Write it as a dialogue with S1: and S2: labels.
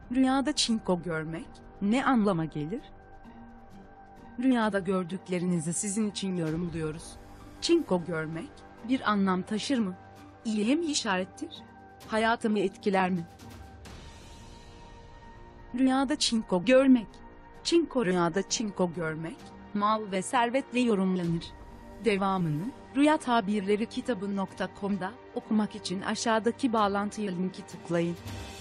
S1: Rüyada çinko görmek ne anlama gelir? Rüyada gördüklerinizi sizin için yorumluyoruz. Çinko görmek bir anlam taşır mı? İyiye mi işarettir? Hayatımı etkiler mi? Rüyada çinko görmek. Rüyada çinko görmek, mal ve servetle yorumlanır. Devamını, rüyatabirleri kitabı.com'da okumak için aşağıdaki bağlantıya linki tıklayın.